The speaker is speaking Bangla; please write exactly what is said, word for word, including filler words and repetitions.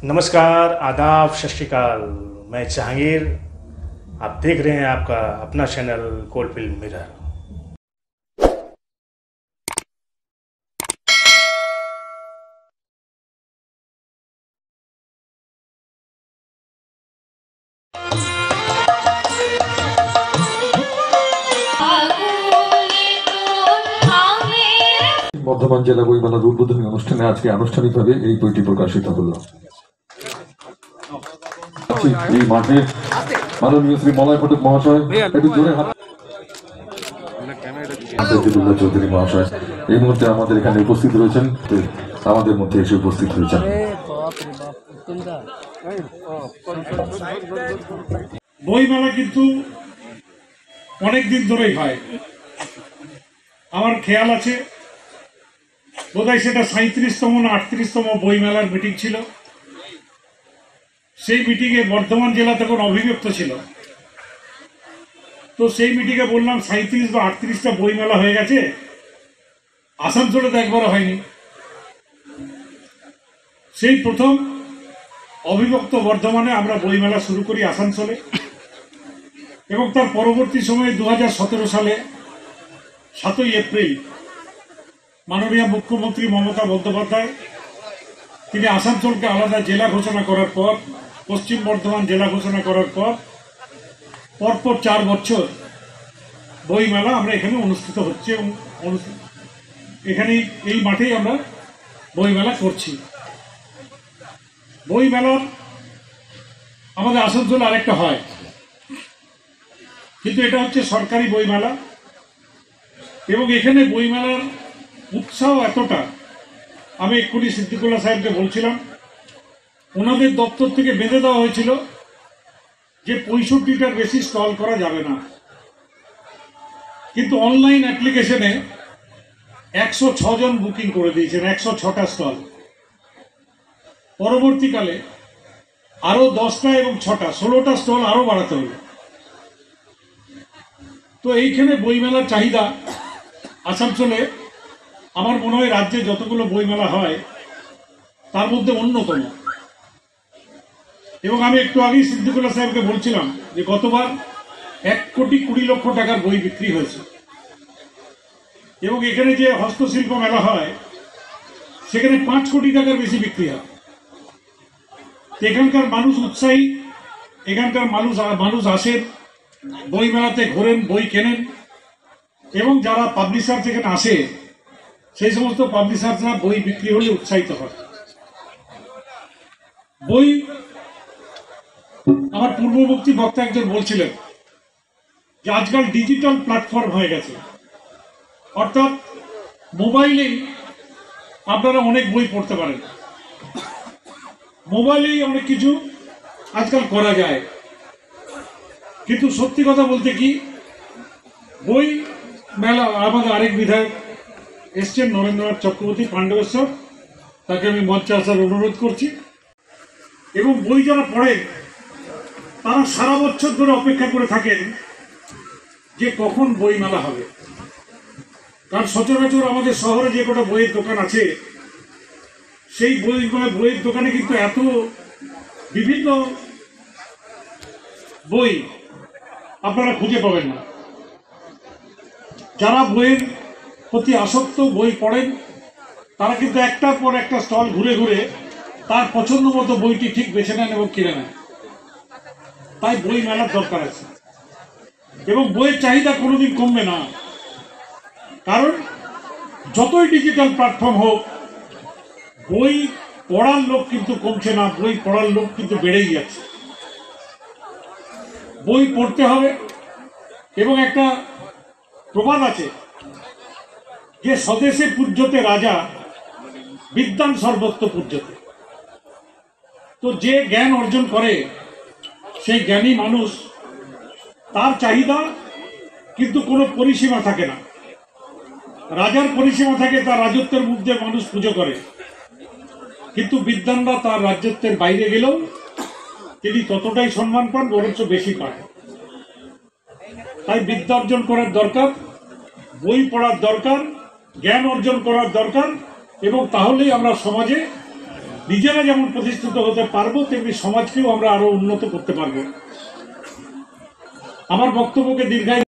नमस्कार, आदाब, सत श्री अकाल। मैं जहांगीर, आप देख रहे हैं आपका अपना चैनल कोलफील्ड मिरर। বর্ধমান জেলা বইমেলার উদ্বোধনী অনুষ্ঠানে আজকে আনুষ্ঠানিকভাবে এই বইটি প্রকাশিত হলো। এই মাঠে মাননীয় শ্রী মলয় ফটক মহাশয়, একটু জোরে হাত। চৌধুরী মহাশয় এই মুহূর্তে আমাদের এখানে উপস্থিত রয়েছেন, আমাদের মধ্যে এসে উপস্থিত হয়েছেন। বইমেলা কিন্তু অনেকদিন ধরেই হয়। আমার খেয়াল আছে বোধহয় সেটা সাঁত্রিশতম না আটত্রিশতম বইমেলার মিটিং ছিল। সেই মিটিংয়ে বর্ধমান জেলা তখন অভিব্যক্ত ছিল। তো সেই মিটিংয়ে বললাম সাঁত্রিশ বা আটত্রিশটা বইমেলা হয়ে গেছে, আসানসোলে তো একবারও হয়নি। সেই প্রথম অবিভক্ত বর্ধমানে আমরা বইমেলা শুরু করি আসানসোলে, এবং তার পরবর্তী সময়ে দু হাজার সতেরো সালে সাতই এপ্রিল মাননীয় মুখ্যমন্ত্রী মমতা বন্দ্যোপাধ্যায় তিনি আসানসোলকে আলাদা জেলা ঘোষণা করার পর, পশ্চিম বর্ধমান জেলা ঘোষণা করার পর পরপর চার বছর বইমেলা আমরা এখানে অনুষ্ঠিত হচ্ছে এবং এখানে এই মাঠেই আমরা বইমেলা করছি। বইমেলার আমাদের আসানসোলে আরেকটা হয়, কিন্তু এটা হচ্ছে সরকারি বইমেলা, এবং এখানে বইমেলার উৎসাহ এতটা, আমি এক্ষুনি সিদ্দিকুল্লাহ সাহেবকে বলছিলাম, ওনাদের দপ্তর থেকে বেঁধে দেওয়া হয়েছিল যে পঁয়ষট্টিটার বেশি স্টল করা যাবে না, কিন্তু অনলাইন অ্যাপ্লিকেশনে একশো জন বুকিং করে দিয়েছেন, একশো ছটা স্টল। পরবর্তীকালে আরো দশটা এবং ছটা ষোলোটা স্টল আরো বাড়াতে হবে। তো এইখানে বইমেলার চাহিদা আসানসোলে আমার মনে হয় রাজ্যে যতগুলো বইমেলা হয় তার মধ্যে অন্যতম। এবং আমি একটু আগেই সিদ্দিকুল্লাহ সাহেবকে বলছিলাম যে গতবার এক কোটি কুড়ি লক্ষ টাকার বই বিক্রি হয়েছে, এবং এখানে যে হস্তশিল্প মেলা হয় সেখানে পাঁচ কোটি টাকার বেশি বিক্রি হয়। এখানকার মানুষ উৎসাহী, এখানকার মানুষ মানুষ আসেন বই মেলাতে, ঘোরেন, বই কেনেন, এবং যারা পাবলিশার যেখানে আসে সেই সমস্ত পাবলিশাররা বই বিক্রি হলে উৎসাহিত হয়। বই আমার পূর্ববর্তী বক্তা একজন বলছিলেন যে আজকাল ডিজিটাল প্ল্যাটফর্ম হয়ে গেছে, অর্থাৎ মোবাইলেই আপনারা অনেক বই পড়তে পারেন, মোবাইলেই অনেক কিছু আজকাল করা যায়। কিন্তু সত্যি কথা বলতে কি, বই মেলা আমাদের আরেক বিধায়ক এসছেন নরেন্দ্রনাথ চক্রবর্তী পাণ্ডবেশ্বর, তাকে আমি মঞ্চে আসার অনুরোধ করছি। এবং বই যারা পড়েন তারা সারা বছর ধরে অপেক্ষা করে থাকেন যে কখন বই মেলা হবে, কারণ সচরাচর আমাদের শহরে যে কটা বইয়ের দোকান আছে সেই বই বইয়ের দোকানে কিন্তু এত বিভিন্ন বই আপনারা খুঁজে পাবেন না। যারা বইয়ের প্রতি আসক্ত, বই পড়েন, তারা কিন্তু একটার পর একটা স্টল ঘুরে ঘুরে তার পছন্দ মতো বইটি ঠিক বেছে নেন এবং কিনে নেন। তাই বই মেলার দরকার আছে, এবং বইয়ের চাহিদা কোনোদিন কমবে না, কারণ যতই ডিজিটাল প্ল্যাটফর্ম হোক বই পড়ার লোক কিন্তু কমছে না, বই পড়ার লোক কিন্তু বেড়েই যাচ্ছে। বই পড়তে হবে, এবং একটা প্রবাদ আছে যে স্বদেশে পূজ্যতে রাজা, বিদ্যান সর্বত্র পূজ্যতে। তো যে জ্ঞান অর্জন করে সেই জ্ঞানী মানুষ, তার চাহিদা কিন্তু কোনো পরিসীমা থাকে না। রাজার পরিসীমা থাকে, তার রাজত্বের মধ্যে মানুষ পুজো করে, কিন্তু বিদ্বানরা তার রাজত্বের বাইরে গেলেও তিনি ততটাই সম্মান পান, বরঞ্চ বেশি পান। তাই বিদ্যা অর্জন করার দরকার, বই পড়ার দরকার, জ্ঞান অর্জন করার দরকার, এবং তাহলেই আমরা সমাজে নিজেরা যেমন প্রতিষ্ঠিত হতে পারবো, তেমনি সমাজকেও আমরা আরো উন্নত করতে পারবো। আমার বক্তব্যকে দীর্ঘায়িত